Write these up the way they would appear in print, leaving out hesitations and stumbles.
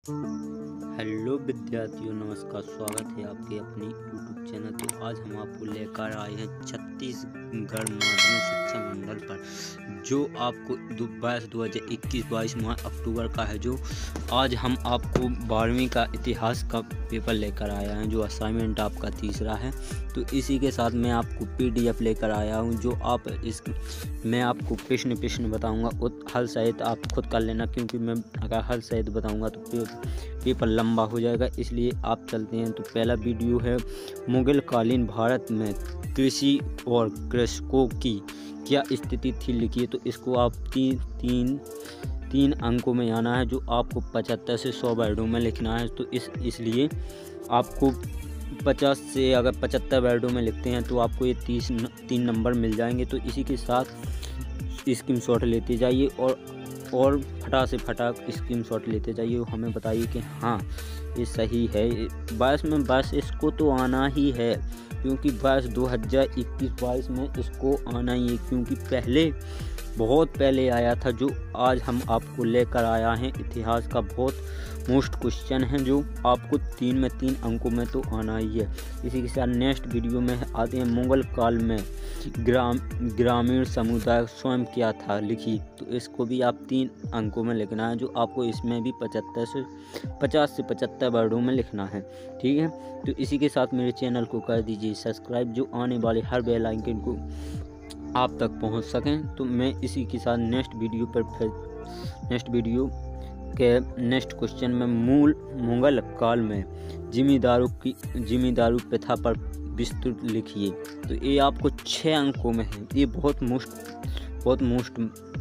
Hello विद्यार्थियों, नमस्कार। स्वागत है आपके अपने यूट्यूब चैनल। तो आज हम आपको लेकर आए हैं छत्तीसगढ़ माध्यमिक शिक्षा मंडल पर, जो आपको 2021-22 माह अक्टूबर का है। जो आज हम आपको 12वीं का इतिहास का पेपर लेकर आया है, जो असाइनमेंट आपका तीसरा है। तो इसी के साथ मैं आपको PDF लेकर आया हूँ, जो मैं आपको प्रश्न बताऊँगा। हल सहित आप खुद कर लेना, क्योंकि मैं अगर हल सहित बताऊँगा तो पेपर लंबा हो जाएगा। इसलिए आप चलते हैं। तो पहला वीडियो है, मुगल कालीन भारत में कृषि और कृषकों की क्या स्थिति थी, लिखिए। तो इसको आप तीन अंकों में आना है, जो आपको 75 से 100 वर्डों में लिखना है। तो इसलिए आपको 50 से अगर 75 वर्डों में लिखते हैं तो आपको ये 3 नंबर मिल जाएंगे। तो इसी के साथ स्क्रीनशॉट लेते जाइए और फटा से फटा स्क्रीनशॉट लेते जाइए। हमें बताइए कि हाँ ये सही है। 22 में बस इसको तो आना ही है, क्योंकि बस 2021-22 में इसको आना ही है, क्योंकि बहुत पहले आया था। जो आज हम आपको लेकर आया है इतिहास का बहुत मोस्ट क्वेश्चन है, जो आपको 3 अंकों में तो आना ही है। इसी के साथ नेक्स्ट वीडियो में आते हैं, मुगल काल में ग्रामीण समुदाय स्वयं क्या था, लिखिए। तो इसको भी आप 3 अंकों में लिखना है, जो आपको इसमें भी 50 से 75 वर्डों में लिखना है, ठीक है। तो इसी के साथ मेरे चैनल को कर दीजिए सब्सक्राइब, जो आने वाले हर बेल आइकन को आप तक पहुंच सकें। तो मैं इसी के साथ नेक्स्ट वीडियो के नेक्स्ट क्वेश्चन में मुगल काल में जिमीदारू प्रथा पर विस्तृत लिखिए। तो ये आपको 6 अंकों में है। ये बहुत मोस्ट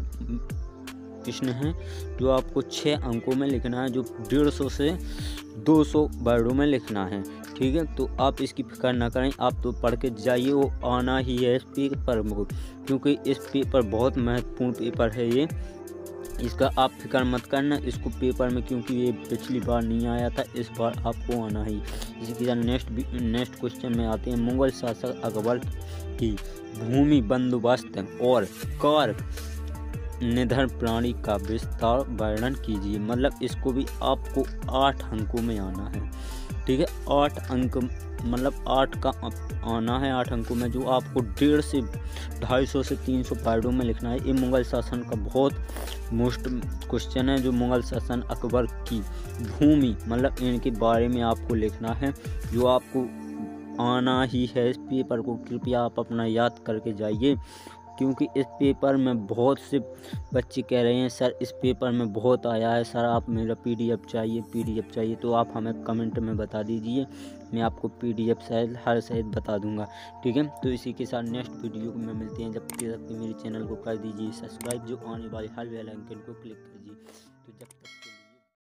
प्रश्न है, जो आपको 6 अंकों में लिखना है, जो 150 से 200 वर्डों में लिखना है, ठीक है। तो आप इसकी फिक्र ना करें, आप तो पढ़ के जाइए, वो आना ही है इस पेपर में, क्योंकि इस पेपर बहुत महत्वपूर्ण पेपर है ये। इसका आप फिक्र मत करना इसको पेपर में, क्योंकि ये पिछली बार नहीं आया था, इस बार आपको आना ही। इसी के साथ नेक्स्ट क्वेश्चन में आते हैं, मुगल शासक अकबर की भूमि बंदोबस्त और कार्य निधन प्रणाली का विस्तार वर्णन कीजिए। मतलब इसको भी आपको 8 अंकों में आना है, ठीक है। 8 अंक मतलब 8 का आना है, 8 अंकों में, जो आपको 150 से 250 से 300 वर्डों में लिखना है। ये मुगल शासन का बहुत मोस्ट क्वेश्चन है, जो मुगल शासन अकबर की भूमि मतलब इनके बारे में आपको लिखना है, जो आपको आना ही है। इस पेपर को कृपया आप अपना याद करके जाइए, क्योंकि इस पेपर में बहुत से बच्चे कह रहे हैं सर इस पेपर में बहुत आया है, सर आप मेरा PDF चाहिए। तो आप हमें कमेंट में बता दीजिए, मैं आपको PDF हर सहित बता दूंगा, ठीक है। तो इसी के साथ नेक्स्ट वीडियो में मिलते हैं। जब तक मेरे चैनल को कर दीजिए सब्सक्राइब, जो आने वाले हर बेल आइकन को क्लिक कीजिए। तो जब तक